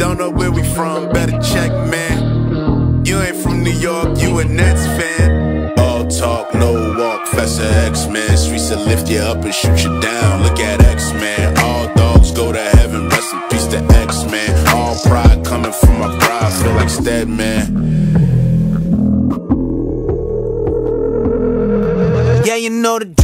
don't know where we from, better check, man. You ain't from New York, you a Nets fan. All talk, no walk, Fessa X-Man. Streets will lift you up and shoot you down. Look at X-Man. All dogs go to heaven, rest in peace to X-Man. All pride coming from my bride, feel like Stedman. Yeah, you know the